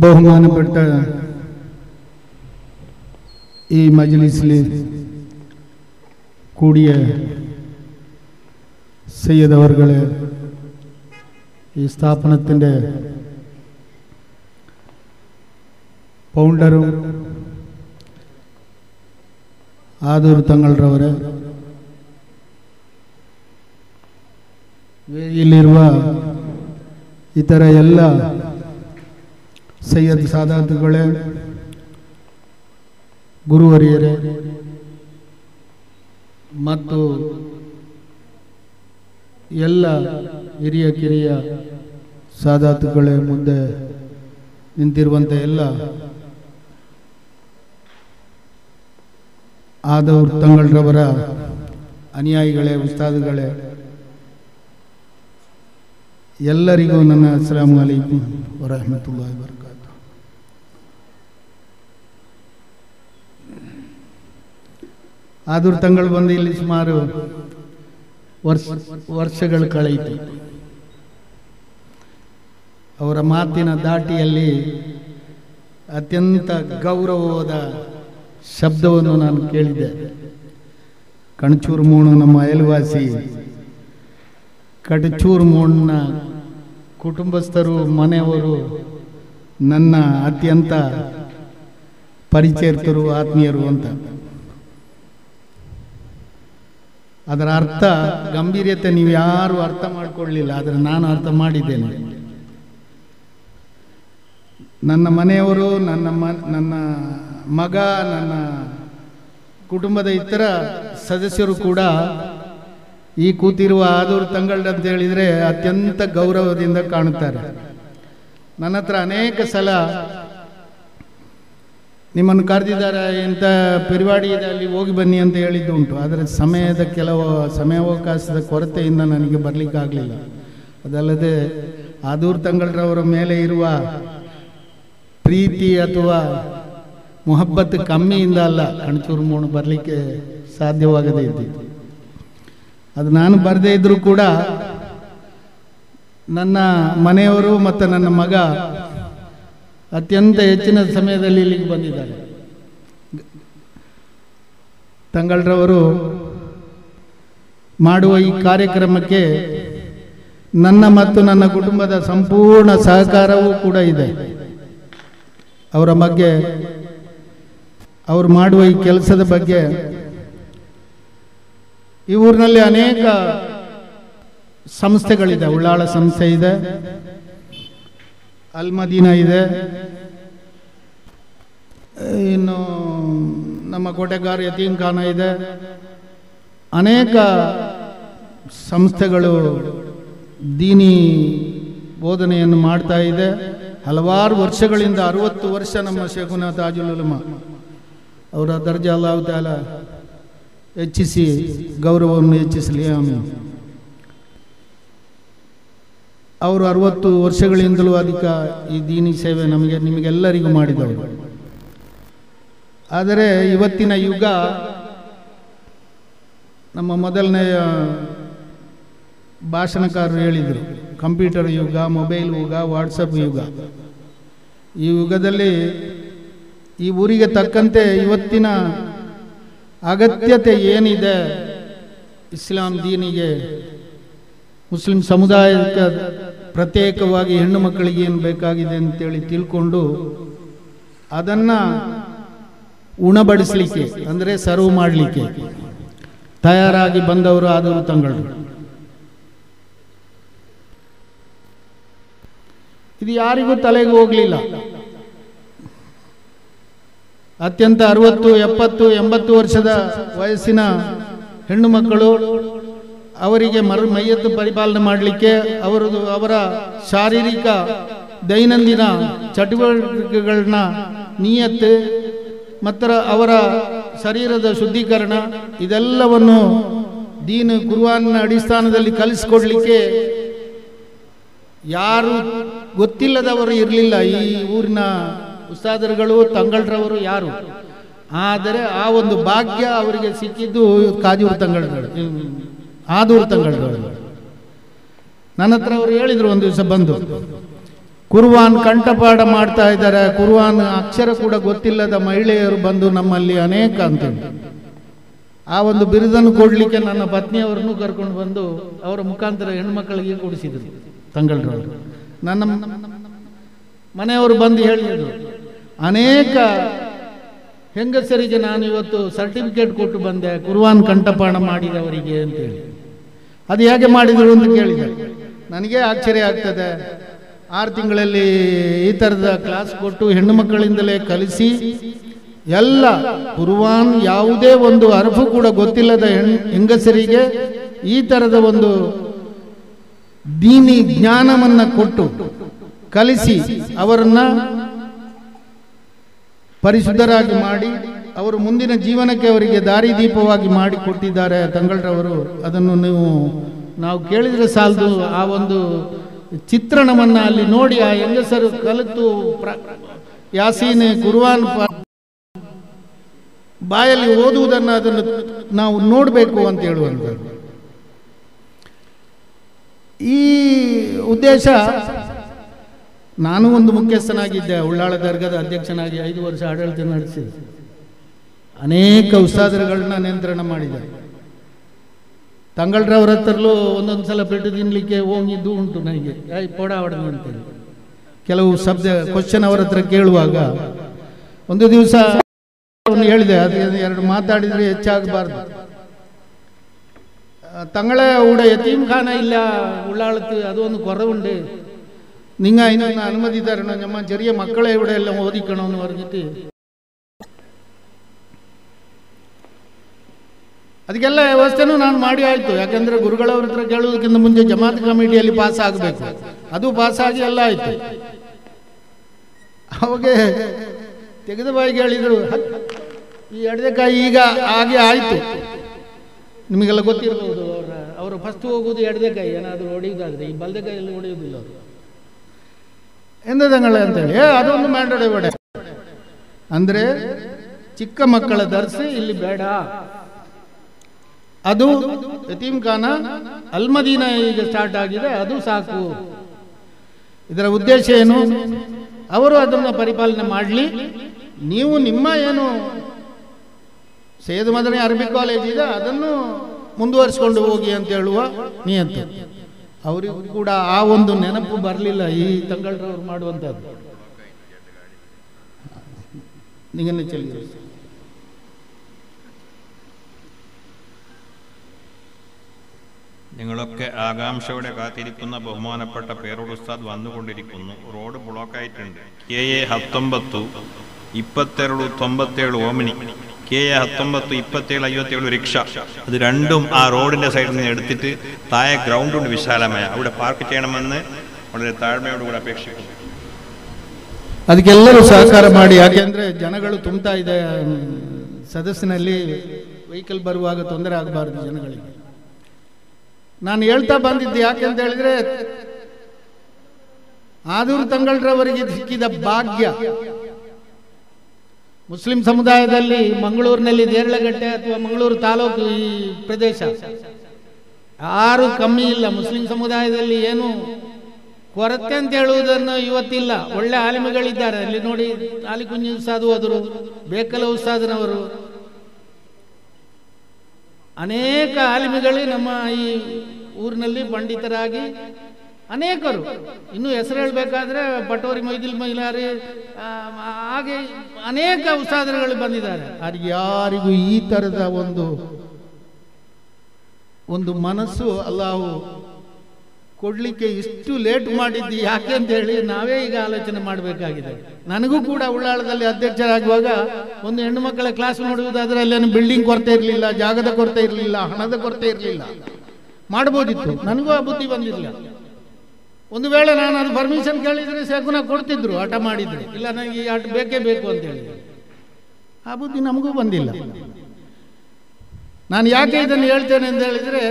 ബഹുമാനപ്പെട്ട ഈ മജ്ലിസിൽ കൂടിയ സയ്യിദ് അവർകളെ, ഈ സ്ഥാപനത്തിൻ്റെ ಫೌಂಡರು ಆದೂರು ತಂಗಳ್ರವರೇ, ಇಲ್ಲಿರುವ ಇತರ ಎಲ್ಲ ಸೈಯದ್ ಸಾದಾತುಗಳೇ, ಗುರುವರಿಯರೇ ಮತ್ತು ಎಲ್ಲ ಹಿರಿಯ ಕಿರಿಯ ಸಾದಾತುಗಳೇ, ಮುಂದೆ ನಿಂತಿರುವಂಥ ಎಲ್ಲ ಆದೂರು ತಂಗಳ್ರವರ ಅನುಯಾಯಿಗಳೇ, ಉಸ್ತಾದ್ಗಳೇ, ಎಲ್ಲರಿಗೂ ನನ್ನ ಅಸ್ಸಲಾಮು ಅಲೈಕುಂ ವರಹಮತುಲ್ಲಾಹಿ ವಬರಕಾತು. ಆದೂರು ತಂಗಳು ಬಂದು ಇಲ್ಲಿ ಸುಮಾರು ವರ್ಷಗಳು ಕಳೆಯಿತು. ಅವರ ಮಾತಿನ ದಾಟಿಯಲ್ಲಿ ಅತ್ಯಂತ ಗೌರವವಾದ ಶಬ್ದವನ್ನು ನಾನು ಕೇಳಿದ್ದೆ. ಕಣಚೂರು ಮೂಣು ನಮ್ಮ ಅಯಲ್ವಾಸಿ, ಕಡಚೂರು ಮೂಣ್ಣ ಕುಟುಂಬಸ್ಥರು, ಮನೆಯವರು ನನ್ನ ಅತ್ಯಂತ ಪರಿಚಯಿತರು, ಆತ್ಮೀಯರು ಅಂತ. ಅದರ ಅರ್ಥ, ಗಂಭೀರ್ಯತೆ ನೀವು ಯಾರು ಅರ್ಥ ಮಾಡಿಕೊಳ್ಳಲಿಲ್ಲ, ಆದರೆ ನಾನು ಅರ್ಥ ಮಾಡಿದ್ದೇನೆ. ನನ್ನ ಮನೆಯವರು, ನನ್ನ ಮಗ, ನನ್ನ ಕುಟುಂಬದ ಇತರ ಸದಸ್ಯರು ಕೂಡ ಈ ಕೂತಿರುವ ಆದೂರು ತಂಗಳ್ರು ಅಂತ ಹೇಳಿದರೆ ಅತ್ಯಂತ ಗೌರವದಿಂದ ಕಾಣುತ್ತಾರೆ. ನನ್ನ ಹತ್ರ ಅನೇಕ ಸಲ ನಿಮ್ಮನ್ನು ಕರೆದಿದ್ದಾರೆ, ಇಂಥ ಪರಿಪಾಡಿ ಇದೆ, ಅಲ್ಲಿ ಹೋಗಿ ಬನ್ನಿ ಅಂತ ಹೇಳಿದ್ದುಂಟು. ಆದರೆ ಕೆಲವು ಸಮಯಾವಕಾಶದ ಕೊರತೆಯಿಂದ ನನಗೆ ಬರಲಿಕ್ಕಾಗಲಿಲ್ಲ. ಅದಲ್ಲದೆ ಆದೂರು ತಂಗಳ್ರವರ ಮೇಲೆ ಇರುವ ಪ್ರೀತಿ ಅಥವಾ ಮೊಹಬ್ಬತ್ ಕಮ್ಮಿಯಿಂದ ಅಲ್ಲ, ಕಣಚೂರು ಮೂಣು ಬರಲಿಕ್ಕೆ ಸಾಧ್ಯವಾಗದೇ ಇದ್ದಿತ್ತು. ಅದು ನಾನು ಬರದೇ ಇದ್ದರೂ ಕೂಡ ನನ್ನ ಮನೆಯವರು ಮತ್ತು ನನ್ನ ಮಗ ಅತ್ಯಂತ ಹೆಚ್ಚಿನ ಸಮಯದಲ್ಲಿ ಇಲ್ಲಿಗೆ ಬಂದಿದ್ದಾರೆ. ತಂಗಳ್ರವರು ಮಾಡುವ ಈ ಕಾರ್ಯಕ್ರಮಕ್ಕೆ ನನ್ನ ಮತ್ತು ನನ್ನ ಕುಟುಂಬದ ಸಂಪೂರ್ಣ ಸಹಕಾರವೂ ಕೂಡ ಇದೆ. ಅವರ ಬಗ್ಗೆ, ಅವರು ಮಾಡುವ ಈ ಕೆಲಸದ ಬಗ್ಗೆ, ಈ ಊರಿನಲ್ಲಿ ಅನೇಕ ಸಂಸ್ಥೆಗಳಿದೆ. ಉಳ್ಳಾಳ ಸಂಸ್ಥೆ ಇದೆ, ಅಲ್ ಮದೀನಾ ಇದೆ, ಇನ್ನು ನಮ್ಮ ಕೋಟೆಗಾರ್ ಯತೀಮ್ ಖಾನ ಇದೆ. ಅನೇಕ ಸಂಸ್ಥೆಗಳು ದೀನಿ ಬೋಧನೆಯನ್ನು ಮಾಡ್ತಾ ಇದೆ. ಹಲವಾರು ವರ್ಷಗಳಿಂದ, 60 ವರ್ಷ ನಮ್ಮ ಶೇಖುನಾ ತಾಜುಲ್ ಉಲಮಾ ಅವರ ದರ್ಜಾ ಅಲ್ಲಾಹು ತಾಲ ಹೆಚ್ಚಿಸಿ, ಗೌರವವನ್ನು ಹೆಚ್ಚಿಸಲಿ, ಆಮೀನ್. ಅವರು 60 ವರ್ಷಗಳಿಂದಲೂ ಅಧಿಕ ಈ ದೀನಿ ಸೇವೆ ನಿಮಗೆಲ್ಲರಿಗೂ ಮಾಡಿದವರು. ಆದರೆ ಇವತ್ತಿನ ಯುಗ, ನಮ್ಮ ಮೊದಲನೆಯ ಭಾಷಣಕಾರರು ಹೇಳಿದರು, ಕಂಪ್ಯೂಟರ್ ಯುಗ, ಮೊಬೈಲ್ ಯುಗ, ವಾಟ್ಸಪ್ ಯುಗ. ಈ ಯುಗದಲ್ಲಿ ಈ ಊರಿಗೆ ತಕ್ಕಂತೆ ಇವತ್ತಿನ ಅಗತ್ಯತೆ ಏನಿದೆ, ಇಸ್ಲಾಂ ದೀನಿಗೆ, ಮುಸ್ಲಿಂ ಸಮುದಾಯಕ್ಕೆ ಪ್ರತ್ಯೇಕವಾಗಿ ಹೆಣ್ಣು ಮಕ್ಕಳಿಗೆ ಏನು ಬೇಕಾಗಿದೆ ಅಂತೇಳಿ ತಿಳ್ಕೊಂಡು ಅದನ್ನು ಉಣಬಡಿಸಲಿಕ್ಕೆ, ಅಂದರೆ ಸರ್ವ್ ಮಾಡಲಿಕ್ಕೆ ತಯಾರಾಗಿ ಬಂದವರು ಆದೂರು ತಂಗಳ್ರು. ಇದು ಯಾರಿಗೂ ತಲೆಗೆ ಹೋಗಲಿಲ್ಲ. ಅತ್ಯಂತ 60, 70, 80 ವರ್ಷದ ವಯಸ್ಸಿನ ಹೆಣ್ಣು ಮಕ್ಕಳು, ಅವರಿಗೆ ಮೈಯತ್ತು ಪರಿಪಾಲನೆ ಮಾಡಲಿಕ್ಕೆ, ಅವರ ಶಾರೀರಿಕ ದೈನಂದಿನ ಚಟುವಟಿಕೆಗಳನ್ನ ನಿಯತ್ತು ಮತ್ತು ಅವರ ಶರೀರದ ಶುದ್ಧೀಕರಣ, ಇದೆಲ್ಲವನ್ನು ದೀನ್ ಕುರ್ಆನ್ನ ಅಡಿಸ್ಥಾನದಲ್ಲಿ ಕಲಿಸಿಕೊಡ್ಲಿಕ್ಕೆ ಯಾರು ಗೊತ್ತಿಲ್ಲದವರು ಇರಲಿಲ್ಲ. ಈ ಊರಿನ ಉಸ್ತಾದರುಗಳು, ತಂಗಳ್ರವರು ಯಾರು. ಆದರೆ ಆ ಒಂದು ಭಾಗ್ಯ ಅವರಿಗೆ ಸಿಕ್ಕಿದ್ದು ಕಾಜೂರು ತಂಗಳ್ರವರು, ಆದೂರು ತಂಗಳ್ರವರು. ನನ್ನ ಹತ್ರ ಅವರು ಹೇಳಿದರು ಒಂದು ದಿವಸ ಬಂದು, ಕುರ್ವಾನ್ ಕಂಠಪಾಠ ಮಾಡ್ತಾ ಇದ್ದಾರೆ. ಕುರ್ವಾನ್ ಅಕ್ಷರ ಕೂಡ ಗೊತ್ತಿಲ್ಲದ ಮಹಿಳೆಯರು ಬಂದು ನಮ್ಮಲ್ಲಿ ಅನೇಕ ಅಂತೇಳಿ ಆ ಒಂದು ಬಿರುದನ್ನು ಕೊಡಲಿಕ್ಕೆ ನನ್ನ ಪತ್ನಿಯವರನ್ನು ಕರ್ಕೊಂಡು ಬಂದು ಅವರ ಮುಖಾಂತರ ಹೆಣ್ಮಕ್ಕಳಿಗೆ ಕೊಡಿಸಿದರು. ತಂಗಳ್ರವರು ನನ್ನ ಮನೆಯವರು ಬಂದು ಹೇಳಿದರು, ಅನೇಕ ಹೆಂಗಸರಿಗೆ ನಾನು ಇವತ್ತು ಸರ್ಟಿಫಿಕೇಟ್ ಕೊಟ್ಟು ಬಂದೆ ಕುರ್ವಾನ್ ಕಂಠಪಾಠ ಮಾಡಿದವರಿಗೆ ಅಂತೇಳಿ. ಅದು ಹೇಗೆ ಮಾಡಿದರು ಅಂತ ಕೇಳಿದೆ. ನನಗೆ ಆಶ್ಚರ್ಯ ಆಗ್ತದೆ. 6 ತಿಂಗಳಲ್ಲಿ ಈ ಥರದ ಕ್ಲಾಸ್ ಕೊಟ್ಟು ಹೆಣ್ಣು ಮಕ್ಕಳಿಂದಲೇ ಕಲಿಸಿ ಎಲ್ಲ ಕುರ್ವಾನ್ ಯಾವುದೇ ಒಂದು ಅರ್ಫು ಕೂಡ ಗೊತ್ತಿಲ್ಲದ ಹೆಂಗಸರಿಗೆ ಈ ಥರದ ಒಂದು ದೀನಿ ಜ್ಞಾನವನ್ನು ಕೊಟ್ಟು ಕಲಿಸಿ ಅವರನ್ನ ಪರಿಶುದ್ಧರಾಗಿ ಮಾಡಿ ಅವರು ಮುಂದಿನ ಜೀವನಕ್ಕೆ ಅವರಿಗೆ ದಾರಿದೀಪವಾಗಿ ಮಾಡಿ ಕೊಟ್ಟಿದ್ದಾರೆ ತಂಗಳ್ರವರು. ಅದನ್ನು ನಾವು ಕೇಳಿದರೆ ಸಾಲದು. ಆ ಒಂದು ಚಿತ್ರಣವನ್ನು ಅಲ್ಲಿ ನೋಡಿ ಆ ಹೆಂಗಸರು ಕಲಿತು ಯಾಸೀನ್ ಕುರ್ವಾನ್ ಬಾಯಲ್ಲಿ ಓದುವುದನ್ನು ಅದನ್ನು ನಾವು ನೋಡಬೇಕು ಅಂತ ಹೇಳುವಂಥದ್ದು. ಈ ಉದ್ದೇಶ, ನಾನು ಒಂದು ಮುಖ್ಯಸ್ಥನಾಗಿದ್ದೆ, ಉಳ್ಳಾಳ ದರ್ಗಾದ ಅಧ್ಯಕ್ಷನಾಗಿ 5 ವರ್ಷ ಆಡಳಿತ ನಡೆಸಿದೆ. ಅನೇಕ ಉಸ್ತಾದರುಗಳನ್ನ ನಿಯಂತ್ರಣ ಮಾಡಿದೆ. ತಂಗಳ್ರವ್ರ ಹತ್ರಲ್ಲೂ ಒಂದೊಂದು ಸಲ ಪೆಟ್ಟು ತಿನ್ನಲಿಕ್ಕೆ ಹೋಗಿದ್ದು ಉಂಟು. ನನಗೆ ಪೋಡ ಹೊಡೆದು ಅಂತೇಳಿ ಕೆಲವು ಶಬ್ದ ಕ್ವಶನ್ ಅವರ ಹತ್ರ ಕೇಳುವಾಗ ಒಂದು ದಿವಸ ಹೇಳಿದೆ, ಅದು 2 ಮಾತಾಡಿದರೆ ಹೆಚ್ಚಾಗಬಾರ್ದು. തങ്ങളെ ഇവിടെ യതീം ഖാന ഇല്ല ഉള്ളാളത്ത് അതൊന്ന് കുറവുണ്ട്, നിങ്ങൾ അതിനൊന്ന് അനുമതി തരണം, നമ്മൾ ചെറിയ മക്കളെ ഇവിടെ എല്ലാം ഓദിക്കണമെന്ന് പറഞ്ഞിട്ട് ಅದಕ್ಕೆಲ್ಲ ವ್ಯವಸ್ಥೆನೂ ನಾನು ಮಾಡಿ ಆಯಿತು. ಯಾಕೆಂದರೆ ಗುರುಗಳವ್ರ ಹತ್ರ ಕೇಳೋದಕ್ಕಿಂತ ಮುಂಚೆ ಜಮಾತ್ ಕಮಿಟಿಯಲ್ಲಿ ಪಾಸ್ ಆಗಬೇಕು, ಅದು ಪಾಸಾಗಿ ಎಲ್ಲ ಆಯಿತು. ಅವಾಗ ತೆಗೆದ ಬಾಯಿಗೆ ಹೇಳಿದರು, ಈ ಎಡದೆಕಾಯಿ ಈಗ ಹಾಗೆ ಆಯಿತು. ನಿಮಗೆಲ್ಲ ಗೊತ್ತಿರ್ಬೋದು, ಅವರು ಫಸ್ಟ್ ಹೋಗುವುದು ಎಡದೆಕಾಯಿ ಏನಾದರೂ ಹೊಡೆಯುವುದಾದರೆ, ಈ ಬಲದೆಕಾಯಲ್ಲಿ ಹೊಡೆಯುವುದಿಲ್ಲ ಅವರು. ಎಂದದಂಗಳ ಅಂತೇಳಿ ಅದೊಂದು ಮ್ಯಾಂಡೇಟರಿ ಒಡೆ ಅಂದರೆ ಚಿಕ್ಕ ಮಕ್ಕಳ ದರ್ಸಿ ಇಲ್ಲಿ ಬೇಡ. ಅದು ಯತೀಮ್ ಖಾನ ಅಲ್ಮದೀನಾ ಈಗ ಸ್ಟಾರ್ಟ್ ಆಗಿದೆ, ಅದು ಸಾಕು. ಇದರ ಉದ್ದೇಶ ಏನು? ಅವರು ಅದನ್ನು ಪರಿಪಾಲನೆ ಮಾಡಲಿ, ನೀವು ನಿಮ್ಮ ಏನು ಸೈಯದ್ ಮದನಿ ಅರಬಿಕ್ ಕಾಲೇಜ್ ಇದೆ ಅದನ್ನು ಮುಂದುವರಿಸಿಕೊಂಡು ಹೋಗಿ ಅಂತ ಹೇಳುವ ನಿಯತ್ತು. ಅವರಿಗೂ ಕೂಡ ಆ ಒಂದು ನೆನಪು ಬರಲಿಲ್ಲ ಈ ತಂಗಳ್ರವ್ರು ಮಾಡುವಂಥದ್ದು. നിങ്ങനെ ചെല്ലുക. നിങ്ങളൊക്കെ ആകാംക്ഷയോടെ കാത്തിരിക്കുന്ന ബഹുമാനപ്പെട്ട പേരോട് ഉസ്താദ് വന്നുകൊണ്ടിരിക്കുന്നു. റോഡ് ബ്ലോക്കായിട്ടുണ്ട്. KA 19 22 97 ഓമിനി, KA 19 27 57 റിക്ഷ, അത് രണ്ടും ആ റോഡിന്റെ സൈഡിൽ നിന്ന് എടുത്തിട്ട് താഴെ ഗ്രൗണ്ട് ഉണ്ട് വിശാലമായ, അവിടെ പാർക്ക് ചെയ്യണമെന്ന് വളരെ താഴ്മയോടുകൂടി അപേക്ഷിക്കുന്നു. ಅದಕ್ಕೆಲ್ಲರೂ ಸಹಕಾರ ಮಾಡಿ. ಯಾಕೆಂದರೆ ಜನಗಳು ತುಂಬ್ತಾ ಇದೆ, ಸದಸ್ಸಿನಲ್ಲಿ ವೆಹಿಕಲ್ ಬರುವಾಗ ತೊಂದರೆ ಆಗಬಾರ್ದು ಜನಗಳಿಗೆ. ನಾನು ಹೇಳ್ತಾ ಬಂದಿದ್ದೆ ಯಾಕೆಂತ ಹೇಳಿದ್ರೆ, ಆದೂರು ತಂಗಳ್ರವರಿಗೆ ಸಿಕ್ಕಿದ ಭಾಗ್ಯ. ಮುಸ್ಲಿಂ ಸಮುದಾಯದಲ್ಲಿ ಮಂಗಳೂರಿನಲ್ಲಿ ದೇರಳಗಟ್ಟೆ ಅಥವಾ ಮಂಗಳೂರು ತಾಲೂಕು ಈ ಪ್ರದೇಶ ಯಾರು ಕಮ್ಮಿ ಇಲ್ಲ. ಮುಸ್ಲಿಂ ಸಮುದಾಯದಲ್ಲಿ ಏನು ಕೊರತೆ ಅಂತ ಹೇಳುವುದನ್ನು ಇವತ್ತಿಲ್ಲ. ಒಳ್ಳೆ ಆಲಿಮೆಗಳಿದ್ದಾರೆ ಅಲ್ಲಿ ನೋಡಿ. ಆಲಿಕುಂಜಿ ಉಸ್ತಾದ್ ಹೋದರು, ಬೇಕಲ ಉಸ್ತಾದನವರು, ಅನೇಕ ಆಲಿಮೆಗಳು ನಮ್ಮ ಈ ಊರಿನಲ್ಲಿ ಪಂಡಿತರಾಗಿ ಅನೇಕರು. ಇನ್ನು ಹೆಸರು ಹೇಳಬೇಕಾದ್ರೆ ಪಟೋರಿ ಮೊಯ್ದಿಲ್ ಮೈಲಾರಿ, ಹಾಗೆ ಅನೇಕ ಉಸ್ತಾದರುಗಳು ಬಂದಿದ್ದಾರೆ. ಅವ್ರಿಗೆ ಯಾರಿಗೂ ಈ ಥರದ ಒಂದು ಮನಸ್ಸು ಅಲ್ಲಾಹು ಕೊಡ್ಲಿಕ್ಕೆ ಇಷ್ಟು ಲೇಟ್ ಮಾಡಿದ್ದು ಯಾಕೆ ಅಂತ ಹೇಳಿ ನಾವೇ ಈಗ ಆಲೋಚನೆ ಮಾಡಬೇಕಾಗಿದೆ. ನನಗೂ ಕೂಡ ಉಳ್ಳಾಳದಲ್ಲಿ ಅಧ್ಯಕ್ಷರಾಗುವಾಗ ಒಂದು ಹೆಣ್ಣು ಮಕ್ಕಳ ಕ್ಲಾಸ್ ನೋಡುವುದಾದರೆ ಅಲ್ಲೇನು ಬಿಲ್ಡಿಂಗ್ ಕೊರತೆ ಇರಲಿಲ್ಲ, ಜಾಗದ ಕೊರತೆ ಇರಲಿಲ್ಲ, ಹಣದ ಕೊರತೆ ಇರಲಿಲ್ಲ, ಮಾಡ್ಬೋದಿತ್ತು. ನನಗೂ ಆ ಬುದ್ಧಿ ಬಂದಿರಲಿಲ್ಲ. ಒಂದು ವೇಳೆ ನಾನು ಅದು ಪರ್ಮಿಷನ್ ಕೇಳಿದರೆ ಶೇಖುನ ಕೊಡ್ತಿದ್ರು, ಆಟ ಮಾಡಿದ್ರು, ಇಲ್ಲ ನನಗೆ ಈ ಆಟ ಬೇಕೇ ಬೇಕು ಅಂತ ಹೇಳಿದ್ರು. ಆ ಬುದ್ಧಿ ನಮಗೂ ಬಂದಿಲ್ಲ. ನಾನು ಯಾಕೆ ಇದನ್ನು ಹೇಳ್ತೇನೆ ಅಂತ ಹೇಳಿದರೆ,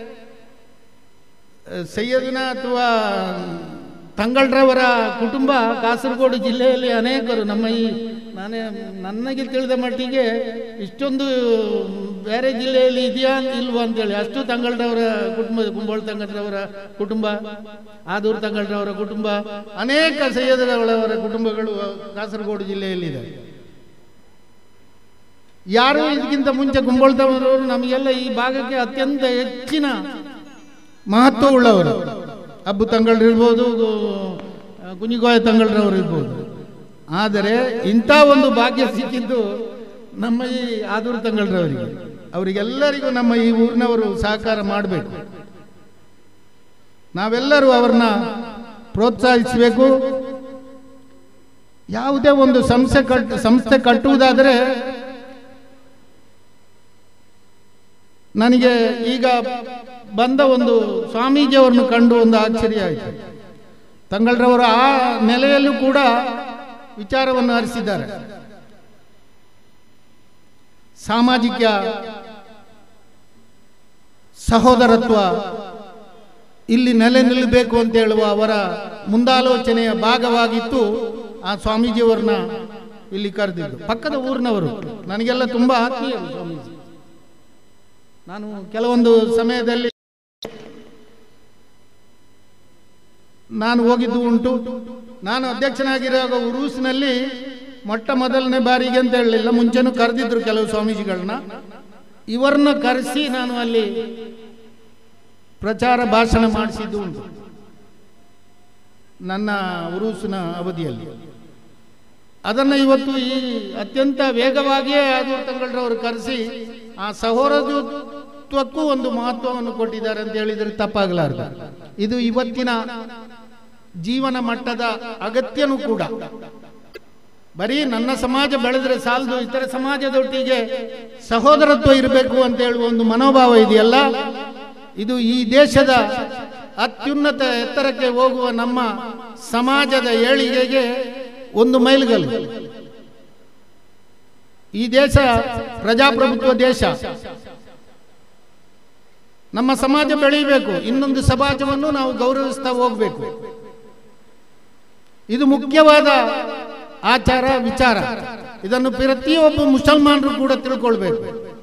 ಸೈಯದ್ನ ಅಥವಾ ತಂಗಳ್ರವರ ಕುಟುಂಬ ಕಾಸರಗೋಡು ಜಿಲ್ಲೆಯಲ್ಲಿ ಅನೇಕರು, ನಮ್ಮ ಈ ನನಗೆ ತಿಳಿದ ಮಟ್ಟಿಗೆ ಇಷ್ಟೊಂದು ಬೇರೆ ಜಿಲ್ಲೆಯಲ್ಲಿ ಇದೆಯಾ ಇಲ್ವಾ ಅಂತೇಳಿ. ಅಷ್ಟು ತಂಗಳರವರ ಕುಟುಂಬ, ಕುಂಬೋಳ ತಂಗಳರವರ ಕುಟುಂಬ, ಆದೂರು ತಂಗಳರವರ ಕುಟುಂಬ, ಅನೇಕ ಸೈಯದರವರ ಕುಟುಂಬಗಳು ಕಾಸರಗೋಡು ಜಿಲ್ಲೆಯಲ್ಲಿದೆ. ಯಾರು ಇದಕ್ಕಿಂತ ಮುಂಚೆ ಕುಂಬೋಳ ತಂಗಳರವರು ನಮಗೆಲ್ಲ ಈ ಭಾಗಕ್ಕೆ ಅತ್ಯಂತ ಹೆಚ್ಚಿನ ಮಹತ್ವ ಉಳ್ಳವರು. ಅಬ್ಬು ತಂಗಳರು ಇರ್ಬೋದು, ಕುഞ്ഞിಕೋಯ ತಂಗಳರವರು ಇರ್ಬೋದು. ಆದರೆ ಇಂಥ ಒಂದು ಭಾಗ್ಯ ಸಿಕ್ಕಿದ್ದು ನಮ್ಮ ಈ ಆದೂರು ತಂಗಳರವರಿಗೆ. ಅವರಿಗೆಲ್ಲರಿಗೂ ನಮ್ಮ ಈ ಊರಿನವರು ಸಹಕಾರ ಮಾಡಬೇಕು. ನಾವೆಲ್ಲರೂ ಅವ್ರನ್ನ ಪ್ರೋತ್ಸಾಹಿಸಬೇಕು. ಯಾವುದೇ ಒಂದು ಸಂಸ್ಥೆ ಕಟ್ಟುವುದಾದರೆ ನನಗೆ ಈಗ ಬಂದ ಒಂದು ಸ್ವಾಮೀಜಿಯವರನ್ನು ಕಂಡು ಒಂದು ಆಶ್ಚರ್ಯ ಆಯಿತು. ತಂಗಳರವರು ಆ ನೆಲೆಯಲ್ಲೂ ಕೂಡ ವಿಚಾರವನ್ನು ಹರಿಸಿದ್ದಾರೆ. ಸಾಮಾಜಿಕ ಸಹೋದರತ್ವ ಇಲ್ಲಿ ನೆಲೆ ನಿಲ್ಲಬೇಕು ಅಂತ ಹೇಳುವ ಅವರ ಮುಂದಾಲೋಚನೆಯ ಭಾಗವಾಗಿತ್ತು ಆ ಸ್ವಾಮೀಜಿಯವರನ್ನ ಇಲ್ಲಿ ಕರೆದಿದ್ದು. ಪಕ್ಕದ ಊರಿನವರು, ನನಗೆಲ್ಲ ತುಂಬಾ ಆತ್ಮೀಯರು ಸ್ವಾಮೀಜಿ. ನಾನು ಕೆಲವೊಂದು ಸಮಯದಲ್ಲಿ ನಾನು ಹೋಗಿದ್ದು ಉಂಟು. ನಾನು ಅಧ್ಯಕ್ಷನಾಗಿರುವಾಗ ಉರೂಸಿನಲ್ಲಿ ಮೊಟ್ಟ ಮೊದಲನೇ ಬಾರಿಗೆ ಅಂತ ಹೇಳಲಿಲ್ಲ, ಮುಂಚೆನೂ ಕರೆದಿದ್ರು ಕೆಲವು ಸ್ವಾಮೀಜಿಗಳನ್ನ. ಇವರನ್ನ ಕರೆಸಿ ನಾನು ಅಲ್ಲಿ ಪ್ರಚಾರ ಭಾಷಣ ಮಾಡಿಸಿದ್ದು ಉಂಟು ನನ್ನ ಉರೂಸಿನ ಅವಧಿಯಲ್ಲಿ. ಅದನ್ನು ಇವತ್ತು ಈ ಅತ್ಯಂತ ವೇಗವಾಗಿಯೇ ಆದೂರು ತಂಗಳರವರು ಕರೆಸಿ ಆ ಸಹೋದರತ್ವಕ್ಕೂ ಒಂದು ಮಹತ್ವವನ್ನು ಕೊಟ್ಟಿದ್ದಾರೆ ಅಂತ ಹೇಳಿದರೆ ತಪ್ಪಾಗಲಾರದು. ಇದು ಇವತ್ತಿನ ಜೀವನ ಮಟ್ಟದ ಅಗತ್ಯನೂ ಕೂಡ. ಬರೀ ನನ್ನ ಸಮಾಜ ಬೆಳೆದ್ರೆ ಸಾಲದು, ಇತರ ಸಮಾಜದೊಟ್ಟಿಗೆ ಸಹೋದರತ್ವ ಇರಬೇಕು ಅಂತ ಹೇಳುವ ಒಂದು ಮನೋಭಾವ ಇದೆಯಲ್ಲ, ಇದು ಈ ದೇಶದ ಅತ್ಯುನ್ನತ ಎತ್ತರಕ್ಕೆ ಹೋಗುವ ನಮ್ಮ ಸಮಾಜದ ಏಳಿಗೆಗೆ ಒಂದು ಮೈಲುಗಲ್ಲು. ಈ ದೇಶ ಪ್ರಜಾಪ್ರಭುತ್ವ ದೇಶ. ನಮ್ಮ ಸಮಾಜ ಬೆಳೆಯಬೇಕು, ಇನ್ನೊಂದು ಸಮಾಜವನ್ನು ನಾವು ಗೌರವಿಸ್ತಾ ಹೋಗಬೇಕು. ಇದು ಮುಖ್ಯವಾದ ಆಚಾರ ವಿಚಾರ. ಇದನ್ನು ಪ್ರತಿಯೊಬ್ಬ ಮುಸಲ್ಮಾನರು ಕೂಡ ತಿಳ್ಕೊಳ್ಬೇಕು.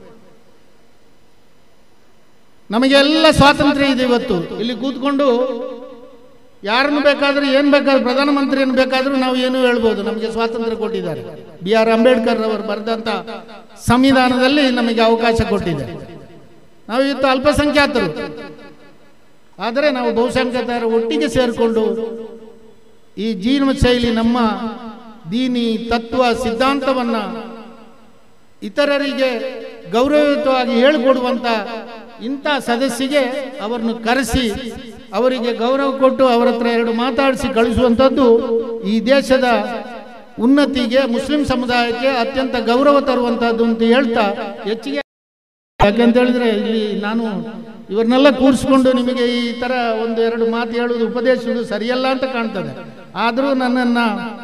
ನಮಗೆಲ್ಲ ಸ್ವಾತಂತ್ರ್ಯ ಇದೆ. ಇವತ್ತು ಇಲ್ಲಿ ಕೂತ್ಕೊಂಡು ಯಾರನ್ನು ಬೇಕಾದ್ರೂ ಏನ್ ಬೇಕಾದ್ರೂ, ಪ್ರಧಾನಮಂತ್ರಿಯನ್ನು ಬೇಕಾದ್ರೂ ನಾವು ಏನು ಹೇಳ್ಬೋದು. ನಮಗೆ ಸ್ವಾತಂತ್ರ್ಯ ಕೊಟ್ಟಿದ್ದಾರೆ. BR ಅಂಬೇಡ್ಕರ್ ಅವರು ಬರೆದಂತ ಸಂವಿಧಾನದಲ್ಲಿ ನಮಗೆ ಅವಕಾಶ ಕೊಟ್ಟಿದೆ. ನಾವು ಇವತ್ತು ಅಲ್ಪಸಂಖ್ಯಾತರು, ಆದರೆ ನಾವು ಬಹುಸಂಖ್ಯಾತರ ಒಟ್ಟಿಗೆ ಸೇರಿಕೊಂಡು ಈ ಜೀವನ ಶೈಲಿ, ನಮ್ಮ ದೀನಿ ತತ್ವ ಸಿದ್ಧಾಂತವನ್ನ ಇತರರಿಗೆ ಗೌರವಯುತವಾಗಿ ಹೇಳಿಕೊಡುವಂತ ಇಂಥ ಸದಸ್ಯಗೆ ಅವರನ್ನು ಕರೆಸಿ ಅವರಿಗೆ ಗೌರವ ಕೊಟ್ಟು ಅವರ ಹತ್ರ ಎರಡು ಮಾತಾಡಿಸಿ ಕಳಿಸುವಂಥದ್ದು ಈ ದೇಶದ ಉನ್ನತಿಗೆ, ಮುಸ್ಲಿಂ ಸಮುದಾಯಕ್ಕೆ ಅತ್ಯಂತ ಗೌರವ ತರುವಂತಹದ್ದು ಅಂತ ಹೇಳ್ತಾ ಹೆಚ್ಚಿಗೆ. ಯಾಕೆಂತ ಹೇಳಿದ್ರೆ ಇಲ್ಲಿ ನಾನು ಇವರನ್ನೆಲ್ಲ ಕೂರಿಸ್ಕೊಂಡು ನಿಮಗೆ ಈ ತರ ಒಂದು ಎರಡು ಮಾತು ಹೇಳುವುದು, ಉಪದೇಶಿಸುವುದು ಸರಿಯಲ್ಲ ಅಂತ ಕಾಣ್ತದೆ. ಆದರೂ ನನ್ನನ್ನ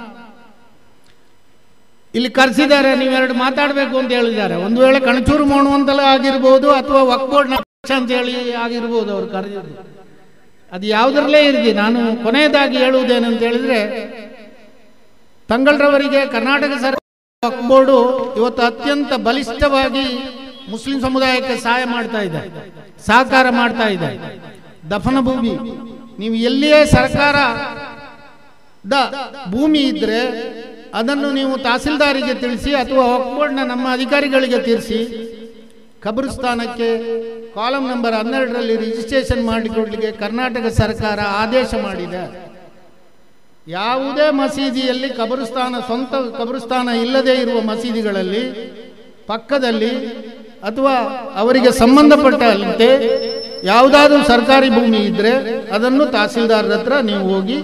ಇಲ್ಲಿ ಕರೆಸಿದ್ದಾರೆ, ನೀವೆರಡು ಮಾತಾಡಬೇಕು ಅಂತ ಹೇಳಿದ್ದಾರೆ. ಒಂದು ವೇಳೆ ಕಣಚೂರು ಮಾಡುವಂತಲೇ ಆಗಿರ್ಬೋದು, ಅಥವಾ ವಕ್ಫ್ ಬೋರ್ಡ್ ಅಂತ ಹೇಳಿ ಆಗಿರ್ಬೋದು ಅವ್ರು ಕರೆದಿದ್ದು. ಅದು ಯಾವುದರಲ್ಲೇ ಇರಲಿ, ನಾನು ಕೊನೆಯದಾಗಿ ಹೇಳುವುದೇನಂತ ಹೇಳಿದ್ರೆ, ತಂಗಳರವರಿಗೆ ಕರ್ನಾಟಕ ಸರ್ಕಾರ ವಕ್ಫ್ ಬೋರ್ಡು ಇವತ್ತು ಅತ್ಯಂತ ಬಲಿಷ್ಠವಾಗಿ ಮುಸ್ಲಿಂ ಸಮುದಾಯಕ್ಕೆ ಸಹಾಯ ಮಾಡ್ತಾ ಇದೆ, ಸಹಕಾರ ಮಾಡ್ತಾ ಇದೆ. ದಫನ ಭೂಮಿ, ನೀವು ಎಲ್ಲಿಯೇ ಸರ್ಕಾರದ ಭೂಮಿ ಇದ್ರೆ ಅದನ್ನು ನೀವು ತಹಸೀಲ್ದಾರಿಗೆ ತಿಳಿಸಿ ಅಥವಾ ವಕ್ಫ್ ಬೋರ್ಡ್ನ ನಮ್ಮ ಅಧಿಕಾರಿಗಳಿಗೆ ತಿಳಿಸಿ ಕಬ್ರಿಸ್ತಾನಕ್ಕೆ ಕಾಲಂ ನಂಬರ್ 12ರಲ್ಲಿ ರಿಜಿಸ್ಟ್ರೇಷನ್ ಮಾಡಿಕೊಡ್ಲಿಕ್ಕೆ ಕರ್ನಾಟಕ ಸರ್ಕಾರ ಆದೇಶ ಮಾಡಿದೆ. ಯಾವುದೇ ಮಸೀದಿಯಲ್ಲಿ ಸ್ವಂತ ಕಬ್ರಿಸ್ತಾನ ಇಲ್ಲದೆ ಇರುವ ಮಸೀದಿಗಳಲ್ಲಿ ಪಕ್ಕದಲ್ಲಿ ಅಥವಾ ಅವರಿಗೆ ಸಂಬಂಧಪಟ್ಟಂತೆ ಯಾವುದಾದ್ರೂ ಸರ್ಕಾರಿ ಭೂಮಿ ಇದ್ರೆ ಅದನ್ನು ತಹಸೀಲ್ದಾರರ ಹತ್ರ ನೀವು ಹೋಗಿ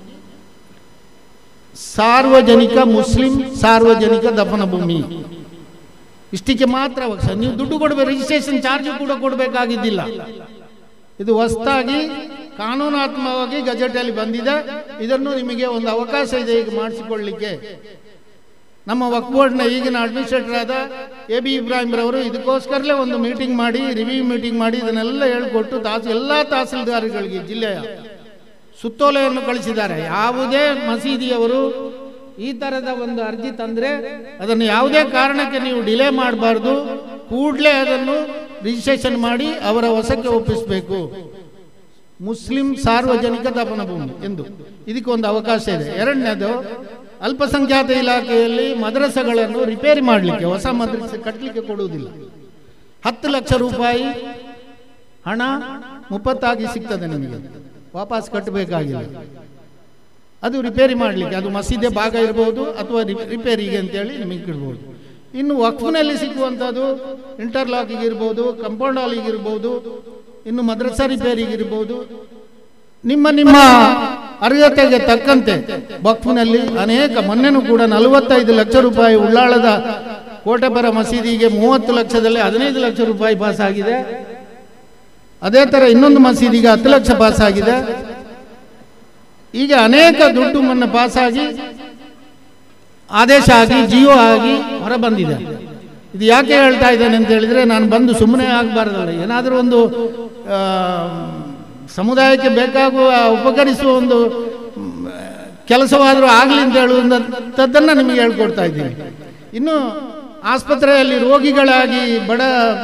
ಸಾರ್ವಜನಿಕ ಮುಸ್ಲಿಂ ಸಾರ್ವಜನಿಕ ದಫನ ಭೂಮಿ ಇಷ್ಟಕ್ಕೆ ಮಾತ್ರ ನೀವು ದುಡ್ಡು ಕೊಡಬೇಕು, ರಿಜಿಸ್ಟ್ರೇಷನ್ ಚಾರ್ಜ್ ಕೂಡ ಕೊಡಬೇಕಾಗಿದ್ದಿಲ್ಲ. ಇದು ಹೊಸದಾಗಿ ಕಾನೂನಾತ್ಮಕವಾಗಿ ಗಜೆಟಲ್ಲಿ ಬಂದಿದೆ. ಇದನ್ನು ನಿಮಗೆ ಒಂದು ಅವಕಾಶ ಇದೆ ಈಗ ಮಾಡಿಸಿಕೊಳ್ಳಲಿಕ್ಕೆ. ನಮ್ಮ ವಕ್ಫ್ ಬೋರ್ಡ್ನ ಈಗಿನ ಅಡ್ಮಿನಿಸ್ಟ್ರೇಟರ್ ಆದ AB ಇಬ್ರಾಹಿಂ ರವರು ಇದಕ್ಕೋಸ್ಕರಲೇ ಒಂದು ಮೀಟಿಂಗ್ ಮಾಡಿ, ರಿವ್ಯೂ ಮೀಟಿಂಗ್ ಮಾಡಿ ಇದನ್ನೆಲ್ಲ ಹೇಳಿಕೊಟ್ಟು ಎಲ್ಲ ತಹಸೀಲ್ದಾರ್ಗಳಿಗೆ ಜಿಲ್ಲೆಯ ಸುತ್ತೋಲೆಯನ್ನು ಕಳಿಸಿದ್ದಾರೆ. ಯಾವುದೇ ಮಸೀದಿಯವರು ಈ ತರದ ಒಂದು ಅರ್ಜಿ ತಂದ್ರೆ ಅದನ್ನು ಯಾವುದೇ ಕಾರಣಕ್ಕೆ ನೀವು ಡಿಲೇ ಮಾಡಬಾರ್ದು, ಕೂಡಲೇ ಅದನ್ನು ರಿಜಿಸ್ಟ್ರೇಷನ್ ಮಾಡಿ ಅವರ ವಶಕ್ಕೆ ಒಪ್ಪಿಸಬೇಕು. ಮುಸ್ಲಿಂ ಸಾರ್ವಜನಿಕ ದಫನ ಭೂಮಿ ಎಂದು ಇದಕ್ಕೊಂದು ಅವಕಾಶ ಇದೆ. ಎರಡನೇದು, ಅಲ್ಪಸಂಖ್ಯಾತ ಇಲಾಖೆಯಲ್ಲಿ ಮದ್ರಸೆಗಳನ್ನು ರಿಪೇರಿ ಮಾಡಲಿಕ್ಕೆ, ಹೊಸ ಮದ್ರಸೆ ಕಟ್ಟಲಿಕ್ಕೆ ಕೊಡುವುದಿಲ್ಲ. 10 ಲಕ್ಷ ರೂಪಾಯಿ ಹಣ ಮುಪ್ಪತ್ತಾಗಿ ಸಿಗ್ತದೆ ನಿಮಗೆ, ವಾಪಸ್ ಕಟ್ಟಬೇಕಾಗಿಲ್ಲ. ಅದು ರಿಪೇರಿ ಮಾಡಲಿಕ್ಕೆ, ಅದು ಮಸೀದಿ ಭಾಗ ಇರ್ಬೋದು ಅಥವಾ ರಿಪೇರಿಗೆ ಅಂತೇಳಿ ನಿಮಗೆ ಇಡ್ಬೋದು. ಇನ್ನು ವಕ್ಫ್ನಲ್ಲಿ ಸಿಗುವಂಥದ್ದು ಇಂಟರ್ಲಾಕಿಗೆ ಇರ್ಬೋದು, ಕಂಪೌಂಡ್ ಹಾಲಿಗೆ ಇರ್ಬೋದು, ಇನ್ನು ಮದ್ರಸಾ ರಿಪೇರಿಗೆ ಇರ್ಬೋದು. ನಿಮ್ಮ ನಿಮ್ಮ ಅರ್ಹತೆಗೆ ತಕ್ಕಂತೆ ವಕ್ಫ್ನಲ್ಲಿ ಅನೇಕ, ಮೊನ್ನೆನೂ ಕೂಡ 45 ಲಕ್ಷ ರೂಪಾಯಿ ಉಳ್ಳಾಳದ ಕೋಟೆಪರ ಮಸೀದಿಗೆ 30 ಲಕ್ಷದಲ್ಲಿ 15 ಲಕ್ಷ ರೂಪಾಯಿ ಪಾಸ್ ಆಗಿದೆ. ಅದೇ ಥರ ಇನ್ನೊಂದು ಮಸೀದಿಗೆ 10 ಲಕ್ಷ ಪಾಸ್ ಆಗಿದೆ. ಈಗ ಅನೇಕ ದುಡ್ಡು ಮೊನ್ನೆ ಪಾಸಾಗಿ ಆದೇಶ ಆಗಿ ಜಿಯೋ ಆಗಿ ಹೊರಬಂದಿದೆ. ಇದು ಯಾಕೆ ಹೇಳ್ತಾ ಇದ್ದೇನೆ ಅಂತ ಹೇಳಿದರೆ, ನಾನು ಬಂದು ಸುಮ್ಮನೆ ಆಗಬಾರ್ದಲ್ಲ, ಏನಾದರೂ ಒಂದು ಸಮುದಾಯಕ್ಕೆ ಬೇಕಾಗುವ ಉಪಕರಿಸುವ ಒಂದು ಕೆಲಸವಾದರೂ ಆಗಲಿ ಅಂತ ಹೇಳುವಂಥದ್ದನ್ನು ನಿಮಗೆ ಹೇಳ್ಕೊಡ್ತಾ ಇದ್ದೀನಿ. ಇನ್ನು ಆಸ್ಪತ್ರೆಯಲ್ಲಿ ರೋಗಿಗಳಾಗಿ ಬಡ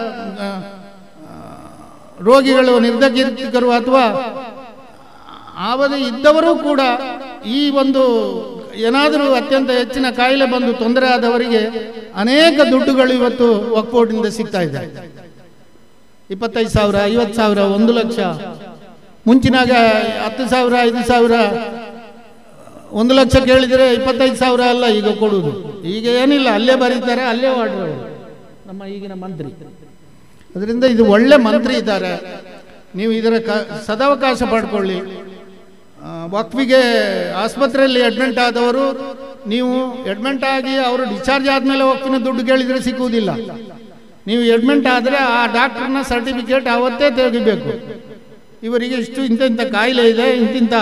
ರೋಗಿಗಳು, ನಿರ್ಧಕಿತರು ಅಥವಾ ಅವಧಿ ಇದ್ದವರು ಕೂಡ ಈ ಒಂದು ಏನಾದರೂ ಅತ್ಯಂತ ಹೆಚ್ಚಿನ ಕಾಯಿಲೆ ಬಂದು ತೊಂದರೆ ಆದವರಿಗೆ ಅನೇಕ ದುಡ್ಡುಗಳು ಇವತ್ತು ವಕ್ಫ್ ಬೋರ್ಡ್ನಿಂದ ಸಿಗ್ತಾ ಇದೆ. 25,000, 50,000, 1 ಲಕ್ಷ. ಮುಂಚಿನಾಗ 10,000, 5,000, 1 ಲಕ್ಷ ಕೇಳಿದರೆ 25,000 ಅಲ್ಲ ಈಗ ಕೊಡುವುದು. ಈಗ ಏನಿಲ್ಲ, ಅಲ್ಲೇ ಬರೀತಾರೆ, ಅಲ್ಲೇ ವಾಡ್ರು ನಮ್ಮ ಈಗಿನ ಮಂತ್ರಿ. ಅದರಿಂದ ಇದು ಒಳ್ಳೆ ಮಂತ್ರಿ ಇದ್ದಾರೆ. ನೀವು ಇದರ ಸದಾವಕಾಶ ಪಡ್ಕೊಳ್ಳಿ. ವಕ್ಫಿಗೆ ಆಸ್ಪತ್ರೆಯಲ್ಲಿ ಅಡ್ಮಿಂಟ್ ಆದವರು, ನೀವು ಅಡ್ಮಿಂಟ್ ಆಗಿ ಅವರು ಡಿಸ್ಚಾರ್ಜ್ ಆದಮೇಲೆ ವಕ್ಫಿನ ದುಡ್ಡು ಕೇಳಿದರೆ ಸಿಕ್ಕುವುದಿಲ್ಲ. ನೀವು ಅಡ್ಮಿಂಟ್ ಆದರೆ ಆ ಡಾಕ್ಟರ್ನ ಸರ್ಟಿಫಿಕೇಟ್ ಅವತ್ತೇ ತೆಗಿಬೇಕು. ಇವರಿಗೆ ಇಷ್ಟು ಇಂಥ ಕಾಯಿಲೆ ಇದೆ, ಇಂತಿಂಥ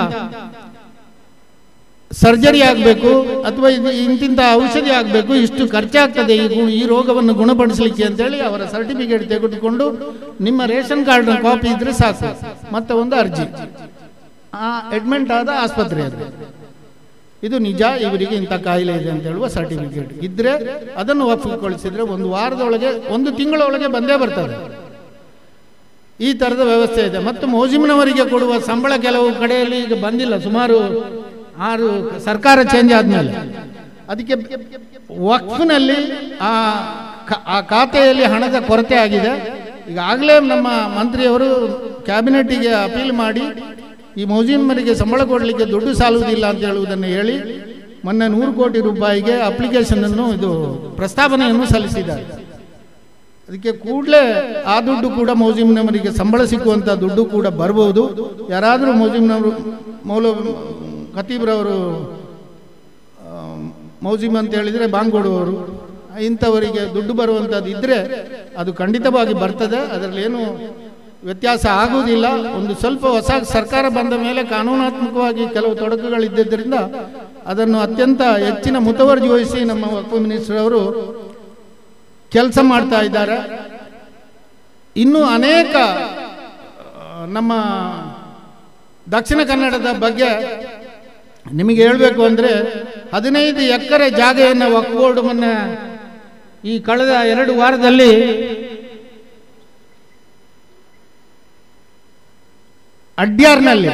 ಸರ್ಜರಿ ಆಗಬೇಕು ಅಥವಾ ಇಂತಿಂಥ ಔಷಧಿ ಆಗಬೇಕು, ಇಷ್ಟು ಖರ್ಚಾಗ್ತದೆ ಈ ರೋಗವನ್ನು ಗುಣಪಡಿಸಲಿಕ್ಕೆ ಅಂತೇಳಿ ಅವರ ಸರ್ಟಿಫಿಕೇಟ್ ತೆಗೆದುಕೊಂಡು ನಿಮ್ಮ ರೇಷನ್ ಕಾರ್ಡ್ನ ಕಾಪಿ ಇದ್ರೆ ಸಾಕು, ಮತ್ತೆ ಒಂದು ಅರ್ಜಿ, ಆ ಅಡ್ಮಿಂಟ್ ಆದ ಆಸ್ಪತ್ರೆಯಲ್ಲಿ ಇದು ನಿಜ, ಇವರಿಗೆ ಇಂಥ ಕಾಯಿಲೆ ಇದೆ ಅಂತ ಹೇಳುವ ಸರ್ಟಿಫಿಕೇಟ್ ಇದ್ರೆ ಅದನ್ನು ವಕ್ಫ್ಗೆ ಕಳಿಸಿದ್ರೆ 1 ವಾರದೊಳಗೆ, 1 ತಿಂಗಳೊಳಗೆ ಬಂದೇ ಬರ್ತದೆ. ಈ ಥರದ ವ್ಯವಸ್ಥೆ ಇದೆ. ಮತ್ತು ಮೋಜಿಮ್ನವರಿಗೆ ಕೊಡುವ ಸಂಬಳ ಕೆಲವು ಕಡೆಯಲ್ಲಿ ಈಗ ಬಂದಿಲ್ಲ, ಸುಮಾರು 6 ಸರ್ಕಾರ ಚೇಂಜ್ ಆದಮೇಲೆ. ಅದಕ್ಕೆ ವಕ್ಫ್ನಲ್ಲಿ ಆ ಖಾತೆಯಲ್ಲಿ ಹಣದ ಕೊರತೆ ಆಗಿದೆ. ಈಗಾಗಲೇ ನಮ್ಮ ಮಂತ್ರಿಯವರು ಕ್ಯಾಬಿನೆಟ್ಟಿಗೆ ಅಪೀಲ್ ಮಾಡಿ ಈ ಮೋಜಿಮ್ಮರಿಗೆ ಸಂಬಳ ಕೊಡಲಿಕ್ಕೆ ದುಡ್ಡು ಸಾಲುವುದಿಲ್ಲ ಅಂತ ಹೇಳುವುದನ್ನು ಹೇಳಿ ಮೊನ್ನೆ 100 ಕೋಟಿ ರೂಪಾಯಿಗೆ ಅಪ್ಲಿಕೇಶನ್ ಅನ್ನು, ಇದು ಪ್ರಸ್ತಾವನೆಯನ್ನು ಸಲ್ಲಿಸಿದ್ದಾರೆ. ಅದಕ್ಕೆ ಕೂಡಲೇ ಆ ದುಡ್ಡು ಕೂಡ ಮೋಜಿಮ್ನವರಿಗೆ ಸಂಬಳ ಸಿಕ್ಕುವಂಥ ದುಡ್ಡು ಕೂಡ ಬರ್ಬೋದು. ಯಾರಾದರೂ ಮೋಜಿಮ್ನವರು, ಖತೀಬ್ರವರು ಮೌಜಿಮ್ ಅಂತ ಹೇಳಿದರೆ ಬಾಂಗೋಡುವವರು, ಇಂಥವರಿಗೆ ದುಡ್ಡು ಬರುವಂಥದ್ದು ಇದ್ದರೆ ಅದು ಖಂಡಿತವಾಗಿ ಬರ್ತದೆ. ಅದರಲ್ಲಿ ಏನು ವ್ಯತ್ಯಾಸ ಆಗುವುದಿಲ್ಲ. ಒಂದು ಸ್ವಲ್ಪ ಹೊಸ ಸರ್ಕಾರ ಬಂದ ಮೇಲೆ ಕಾನೂನಾತ್ಮಕವಾಗಿ ಕೆಲವು ತೊಡಕುಗಳಿದ್ದರಿಂದ ಅದನ್ನು ಅತ್ಯಂತ ಹೆಚ್ಚಿನ ಮುತುವರ್ಜಿ ವಹಿಸಿ ನಮ್ಮ ವಕ್ಫ್ ಮಿನಿಸ್ಟರ್ ಅವರು ಕೆಲಸ ಮಾಡ್ತಾ ಇದ್ದಾರೆ. ಇನ್ನೂ ಅನೇಕ ನಮ್ಮ ದಕ್ಷಿಣ ಕನ್ನಡದ ಬಗ್ಗೆ ನಿಮಗೆ ಹೇಳಬೇಕು ಅಂದರೆ 15 ಎಕರೆ ಜಾಗೆಯನ್ನು ವಕ್ಫ್ ಬೋರ್ಡ್ ಮೊನ್ನೆ ಈ ಕಳೆದ 2 ವಾರದಲ್ಲಿ ಅಡ್ಯಾರ್ನಲ್ಲಿ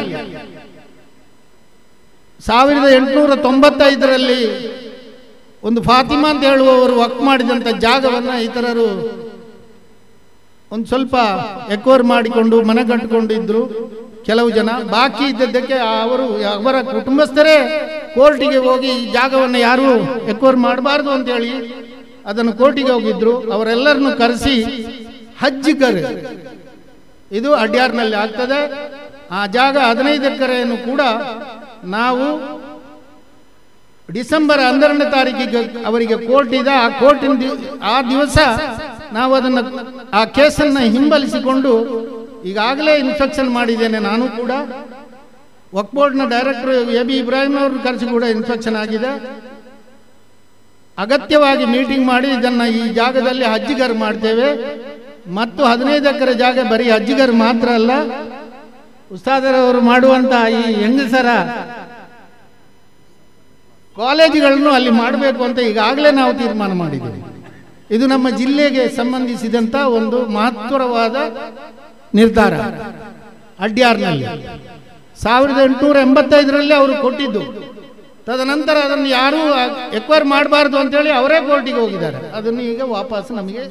1895ರಲ್ಲಿ ಒಂದು ಫಾತಿಮಾ ಅಂತ ಹೇಳುವವರು ವಕ್ಫ್ ಮಾಡಿದಂಥ ಜಾಗವನ್ನು ಇತರರು ಒಂದು ಸ್ವಲ್ಪ ಎಕ್ವೈರ್ ಮಾಡಿಕೊಂಡು ಮನೆ ಕಟ್ಟಿಕೊಂಡಿದ್ರು. ಕೆಲವು ಜನ ಬಾಕಿ ಇದ್ದದ್ದಕ್ಕೆ ಅವರ ಕುಟುಂಬಸ್ಥರೇ ಕೋರ್ಟಿಗೆ ಹೋಗಿ ಈ ಜಾಗವನ್ನು ಯಾರು ಎಕ್ವೈರ್ ಮಾಡಬಾರ್ದು ಅಂತೇಳಿ ಅದನ್ನು ಕೋರ್ಟಿಗೆ ಹೋಗಿದ್ರು. ಅವರೆಲ್ಲರನ್ನು ಕರೆಸಿ ಹಜ್ಜಿಕರ್, ಇದು ಅಡ್ಯಾರ್ನಲ್ಲಿ ಆಗ್ತದೆ. ಆ ಜಾಗ 15 ಎಕರೆಯನ್ನು ಕೂಡ ನಾವು ಡಿಸೆಂಬರ್ 12ನೇ ತಾರೀಕಿಗೆ ಅವರಿಗೆ ಕೋರ್ಟ್ ಇದೆ. ಆ ಕೋರ್ಟಿನ ಆ ದಿವಸ ನಾವು ಅದನ್ನು, ಆ ಕೇಸನ್ನು ಹಿಂಬಲಿಸಿಕೊಂಡು ಈಗಾಗಲೇ ಇನ್ಸ್ಟ್ರಕ್ಷನ್ ಮಾಡಿದ್ದೇನೆ. ನಾನು ಕೂಡ ವಕ್ಫ್ ಬೋರ್ಡ್ನ ಡೈರೆಕ್ಟರ್ AB ಇಬ್ರಾಹಿಂ ಅವ್ರನ್ನ ಕರೆಸಿ ಕೂಡ ಇನ್ಸ್ಟ್ರಕ್ಷನ್ ಆಗಿದೆ. ಅಗತ್ಯವಾಗಿ ಮೀಟಿಂಗ್ ಮಾಡಿ ಇದನ್ನು ಈ ಜಾಗದಲ್ಲಿ ಹಜ್ಜಿಗರ್ ಮಾಡ್ತೇವೆ. ಮತ್ತು 15 ಎಕರೆ ಜಾಗ ಬರೀ ಹಜ್ಜಿಗರ್ ಮಾತ್ರ ಅಲ್ಲ, ಉಸ್ತಾದರವರು ಮಾಡುವಂಥ ಈ ಹೆಂಗಸರ ಕಾಲೇಜುಗಳನ್ನು ಅಲ್ಲಿ ಮಾಡಬೇಕು ಅಂತ ಈಗಾಗಲೇ ನಾವು ತೀರ್ಮಾನ ಮಾಡಿದ್ದೀವಿ. ಇದು ನಮ್ಮ ಜಿಲ್ಲೆಗೆ ಸಂಬಂಧಿಸಿದಂಥ ಒಂದು ಮಹತ್ವರವಾದ ನಿರ್ಧಾರ. ಅಡ್ಯಾರ್ನಲ್ಲಿ 1885ರಲ್ಲಿ ಅವರು ಕೊಟ್ಟಿದ್ದು. ತದನಂತರ ಅದನ್ನು ಯಾರೂ ಎಕ್ವೈರ್ ಮಾಡಬಾರ್ದು ಅಂತೇಳಿ ಅವರೇ ಕೋರ್ಟಿಗೆ ಹೋಗಿದ್ದಾರೆ. ಅದನ್ನು ಈಗ ವಾಪಸ್ ನಮಗೆ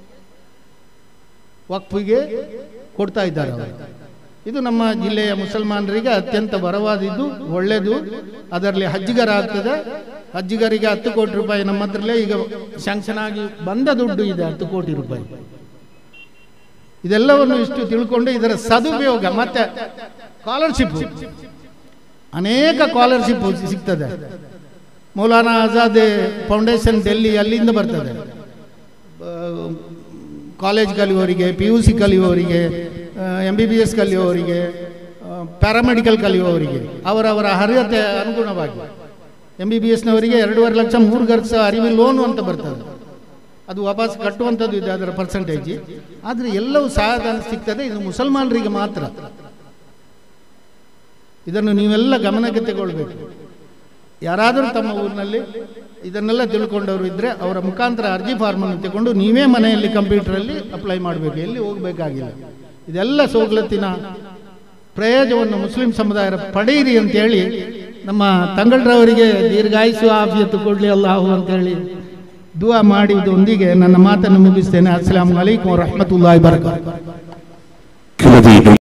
ವಕ್ಫಿಗೆ ಕೊಡ್ತಾ ಇದ್ದಾರೆ ಅವರು. ಇದು ನಮ್ಮ ಜಿಲ್ಲೆಯ ಮುಸಲ್ಮಾನರಿಗೆ ಅತ್ಯಂತ ಬರವಾದಿದ್ದು, ಒಳ್ಳೆಯದು. ಅದರಲ್ಲಿ ಹಜ್ಜಿಗರ ಆಗ್ತದೆ. ಹಜ್ಜಿಗರಿಗೆ 10 ಕೋಟಿ ರೂಪಾಯಿ ನಮ್ಮ ಹತ್ರಲ್ಲೇ ಈಗ ಶಾಂಕ್ಷನ್ ಆಗಿ ಬಂದ ದುಡ್ಡು ಇದೆ, 10 ಕೋಟಿ ರೂಪಾಯಿ. ಇದೆಲ್ಲವನ್ನು ಇಷ್ಟು ತಿಳ್ಕೊಂಡು ಇದರ ಸದುಪಯೋಗ. ಮತ್ತೆ ಸ್ಕಾಲರ್ಶಿಪ್, ಅನೇಕ ಸ್ಕಾಲರ್ಶಿಪ್ ಸಿಗ್ತದೆ. ಮೌಲಾನಾ ಆಜಾದ್ ಫೌಂಡೇಶನ್ ಡೆಲ್ಲಿ, ಅಲ್ಲಿಂದ ಬರ್ತದೆ. ಕಾಲೇಜ್ ಕಲಿಯುವವರಿಗೆ, PUC ಕಲಿಯುವವರಿಗೆ, MBBS ಕಲಿಯುವವರಿಗೆ, ಪ್ಯಾರಾಮೆಡಿಕಲ್ ಕಲಿಯುವವರಿಗೆ ಅವರವರ ಅರ್ಹತೆ ಅನುಗುಣವಾಗಿ MBBSನವರಿಗೆ 2.5 ಲಕ್ಷ 3 ಖರ್ಚ ಅರಿವಿ ಲೋನು ಅಂತ ಬರ್ತದೆ. ಅದು ವಾಪಸ್ ಕಟ್ಟುವಂಥದ್ದು ಇದೆ, ಅದರ ಪರ್ಸೆಂಟೇಜ್. ಆದರೆ ಎಲ್ಲವೂ ಸಹಾಯಧನ ಸಿಗ್ತದೆ. ಇದು ಮುಸಲ್ಮಾನರಿಗೆ ಮಾತ್ರ. ಇದನ್ನು ನೀವೆಲ್ಲ ಗಮನಕ್ಕೆ ತಗೊಳ್ಬೇಕು. ಯಾರಾದರೂ ತಮ್ಮ ಊರಿನಲ್ಲಿ ಇದನ್ನೆಲ್ಲ ತಿಳ್ಕೊಂಡವರು ಇದ್ದರೆ ಅವರ ಮುಖಾಂತರ ಅರ್ಜಿ ಫಾರ್ಮನ್ನು ತಗೊಂಡು ನೀವೇ ಮನೆಯಲ್ಲಿ ಕಂಪ್ಯೂಟರಲ್ಲಿ ಅಪ್ಲೈ ಮಾಡಬೇಕು, ಎಲ್ಲಿ ಹೋಗಬೇಕಾಗಿಲ್ಲ. ಇದೆಲ್ಲ ಸವಲತ್ತಿನ ಪ್ರಯೋಜನವನ್ನು ಮುಸ್ಲಿಂ ಸಮುದಾಯ ಪಡೆಯಿರಿ ಅಂತೇಳಿ ನಮ್ಮ ತಂಗಳ್ರವರಿಗೆ ದೀರ್ಘಾಯುಸ್ಸು ಆಫಿಯತ್ತು ಕೊಡಲಿ ಅಲ್ಲಾಹು ಅಂತೇಳಿ ದುವಾ ಮಾಡಿದ್ದೊಂದಿಗೆ ನನ್ನ ಮಾತನ್ನು ಮುಗಿಸ್ತೇನೆ. ಅಸ್ಸಲಾಮು ಅಲೈಕುಂ ವರಹಮತುಲ್ಲಾಹಿ ವಬರಕಾತುಹು.